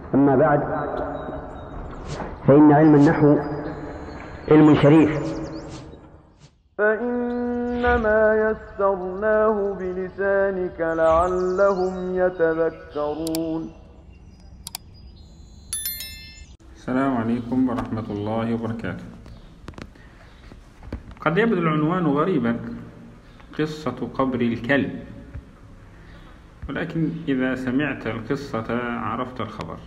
أما بعد، فإن علم النحو علم شريف، فإنما يسرناه بلسانك لعلهم يتذكرون. السلام عليكم ورحمة الله وبركاته. قد يبدو العنوان غريبا، قصة قبر الكلب، ولكن إذا سمعت القصة عرفت الخبر.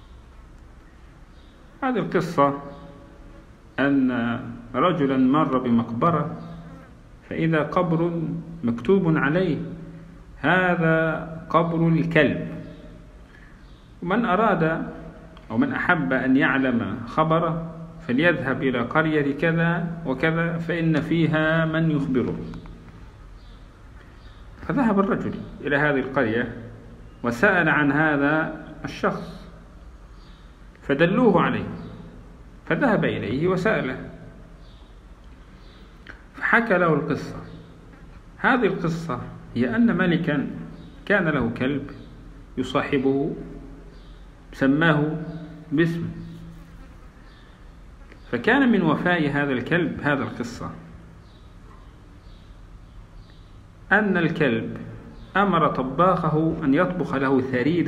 هذه القصة أن رجلا مر بمقبرة فإذا قبر مكتوب عليه هذا قبر الكلب، ومن أراد أو من أحب أن يعلم خبره فليذهب إلى قرية كذا وكذا فإن فيها من يخبره. فذهب الرجل إلى هذه القرية وسأل عن هذا الشخص فدلوه عليه، فذهب إليه وسأله فحكى له القصة. هذه القصة هي أن ملكا كان له كلب يصاحبه، سماه باسمه، فكان من وفاء هذا الكلب هذا القصة أن الكلب أمر طباخه أن يطبخ له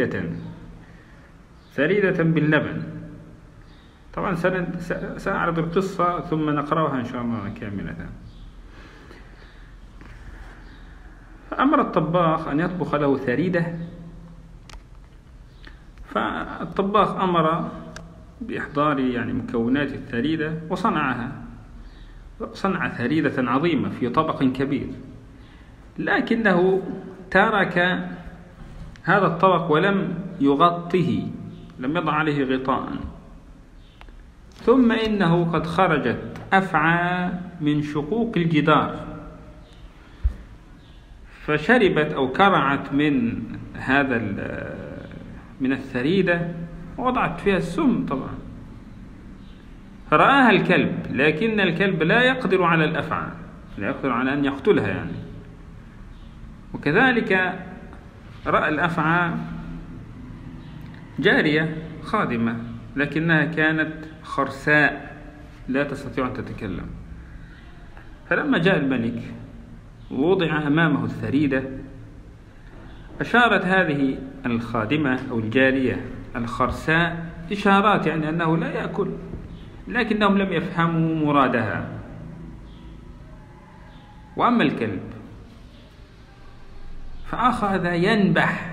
ثريدة باللبن. طبعا سأعرض القصة ثم نقرأها إن شاء الله كاملة. فأمر الطباخ أن يطبخ له ثريدة، فالطباخ أمر بإحضار مكونات الثريدة وصنعها، صنع ثريدة عظيمة في طبق كبير، لكنه ترك هذا الطبق ولم يغطه، لم يضع عليه غطاء. ثم إنه قد خرجت أفعى من شقوق الجدار، فشربت أو كرعت من من الثريدة ووضعت فيها السم طبعا. فرآها الكلب، لكن الكلب لا يقدر على الأفعى، لا يقدر على أن يقتلها وكذلك رأى الأفعى جارية خادمة، لكنها كانت خرساء لا تستطيع أن تتكلم. فلما جاء الملك ووضع أمامه الثريدة، أشارت هذه الخادمة أو الجارية الخرساء إشارات أنه لا يأكل، لكنهم لم يفهموا مرادها. وأما الكلب فأخذ ينبح،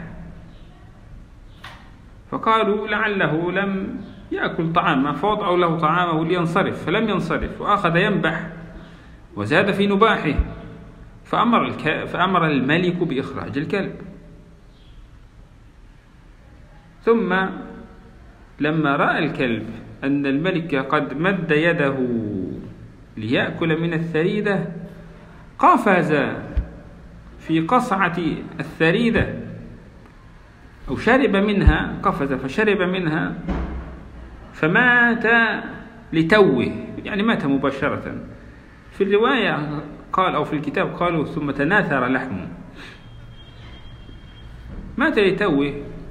فقالوا لعله لم يأكل طعامه، فوضعوا له طعامه لينصرف فلم ينصرف، وأخذ ينبح وزاد في نباحه، فأمر الملك بإخراج الكلب. ثم لما رأى الكلب أن الملك قد مد يده ليأكل من الثريدة قفز في قصعة الثريدة أو شرب منها، قفز فشرب منها فمات لتوه، مات مباشرة. في الرواية قال أو في الكتاب قالوا ثم تناثر لحمه، مات لتوه.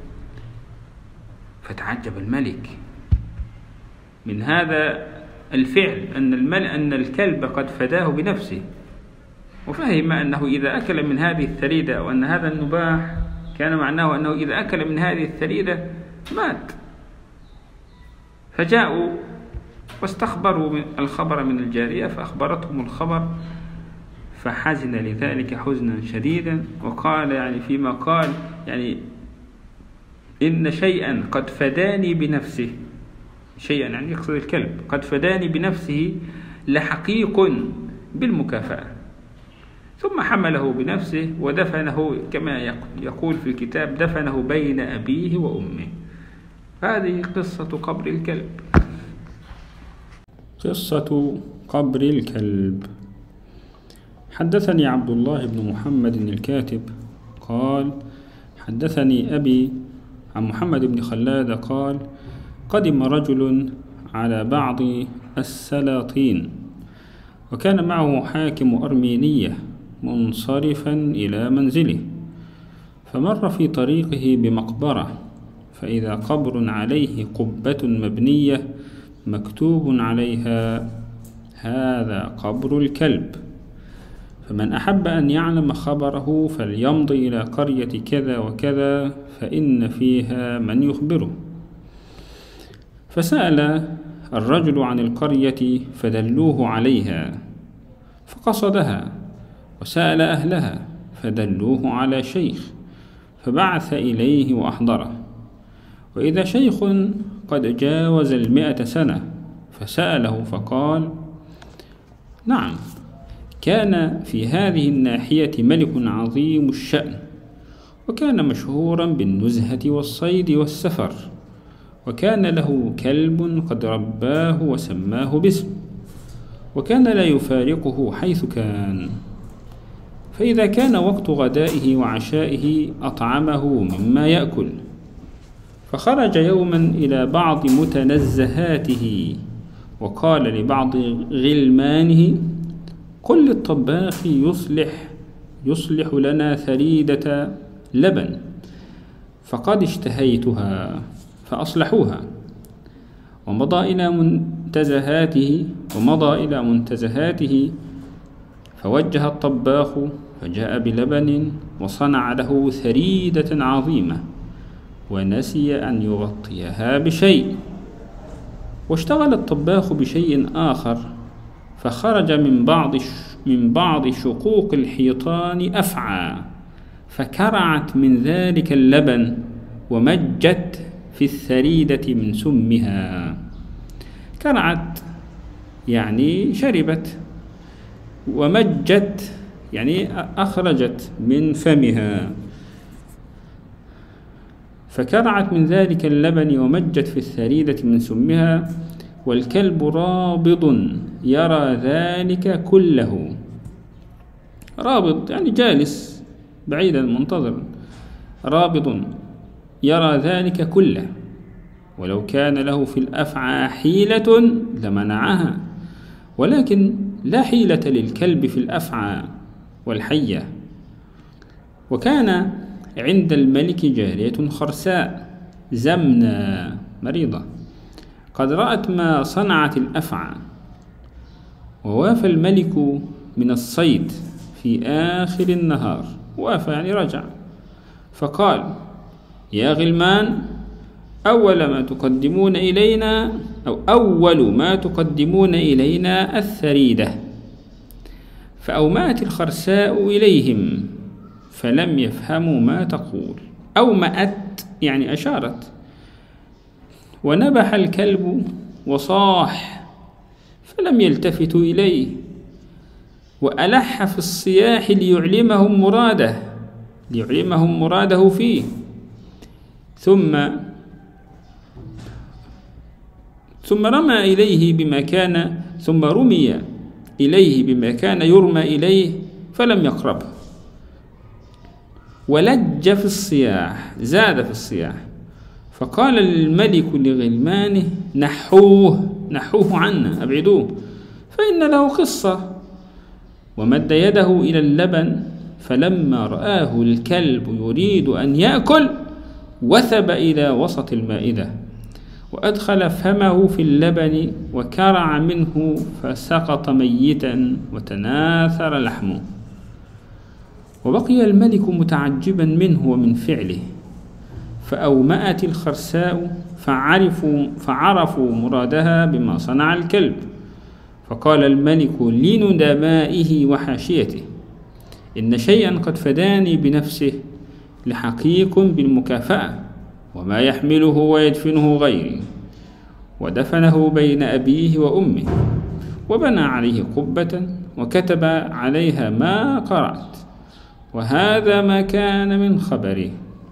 فتعجب الملك من هذا الفعل، أن الكلب قد فداه بنفسه، وفهم أنه إذا أكل من هذه الثريدة أو أن هذا النباح كان معناه أنه إذا أكل من هذه الثريدة مات. فجاءوا واستخبروا الخبر من الجارية، فأخبرتهم الخبر، فحزن لذلك حزنا شديدا، وقال فيما قال إن شيئا قد فداني بنفسه، شيئا يقصد الكلب، قد فداني بنفسه لحقيق بالمكافأة. ثم حمله بنفسه ودفنه كما يقول في الكتاب، دفنه بين أبيه وأمه. هذه قصة قبر الكلب. قصة قبر الكلب. حدثني عبد الله بن محمد الكاتب قال حدثني أبي عن محمد بن خلاد قال قدم رجل على بعض السلاطين، وكان معه حاكم أرمينية منصرفا إلى منزله، فمر في طريقه بمقبرة فإذا قبر عليه قبة مبنية مكتوب عليها هذا قبر الكلب، فمن أحب أن يعلم خبره فليمض إلى قرية كذا وكذا فإن فيها من يخبره. فسأل الرجل عن القرية فدلوه عليها فقصدها، وسأل أهلها فدلوه على شيخ فبعث إليه وأحضره، وإذا شيخ قد جاوز 100 سنة فسأله فقال: نعم، كان في هذه الناحية ملك عظيم الشأن، وكان مشهورا بالنزهة والصيد والسفر، وكان له كلب قد رباه وسماه باسم، وكان لا يفارقه حيث كان، فإذا كان وقت غدائه وعشائه أطعمه مما يأكل. فخرج يوما إلى بعض متنزهاته وقال لبعض غلمانه: قل للطباخ يصلح لنا ثريدة لبن، فقد اشتهيتها، فأصلحوها. ومضى إلى منتزهاته فوجه الطباخ فجاء بلبن وصنع له ثريدة عظيمة، ونسي أن يغطيها بشيء، واشتغل الطباخ بشيء آخر، فخرج من بعض شقوق الحيطان أفعى، فكرعت من ذلك اللبن ومجت في الثريدة من سمها. كرعت يعني شربت، ومجت يعني أخرجت من فمها، فكرعت من ذلك اللبن ومجت في الثريدة من سمها، والكلب رابض يرى ذلك كله. رابض يعني جالس بعيدا منتظر، رابض يرى ذلك كله، ولو كان له في الأفعى حيلة لمنعها، ولكن لا حيلة للكلب في الأفعى والحية. وكان عند الملك جارية خرساء زمنة مريضة قد رأت ما صنعت الأفعى، ووافى الملك من الصيد في آخر النهار، وافى يعني رجع، فقال: يا غلمان، أول ما تقدمون إلينا الثريدة. فأومأت الخرساء إليهم فلم يفهموا ما تقول. أومأت يعني أشارت. ونبح الكلب وصاح فلم يلتفتوا إليه، وألح في الصياح ليعلمهم مراده فيه. ثم رمي إليه بما كان يرمى إليه فلم يقربه، ولج في الصياح، زاد في الصياح. فقال الملك لغلمانه: نحوه عنا، أبعدوه، فإن له قصة. ومد يده إلى اللبن، فلما رآه الكلب يريد أن يأكل وثب إلى وسط المائدة، وأدخل فمه في اللبن وكرع منه فسقط ميتا وتناثر لحمه. وبقي الملك متعجبا منه ومن فعله. فأومأت الخرساء فعرفوا مرادها بما صنع الكلب. فقال الملك لندمائه وحاشيته: إن شيئا قد فداني بنفسه لحقيق بالمكافأة، وما يحمله ويدفنه غيري. ودفنه بين أبيه وأمه، وبنى عليه قبة وكتب عليها ما قرأت، وهذا ما كان من خبره.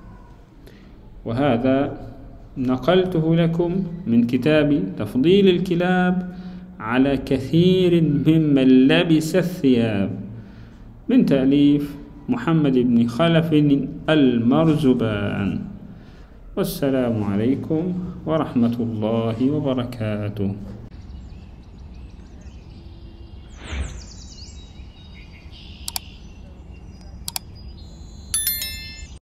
وهذا نقلته لكم من كتاب تفضيل الكلاب على كثير ممن لبس الثياب، من تأليف محمد بن خلف المرزبان. والسلام عليكم ورحمة الله وبركاته.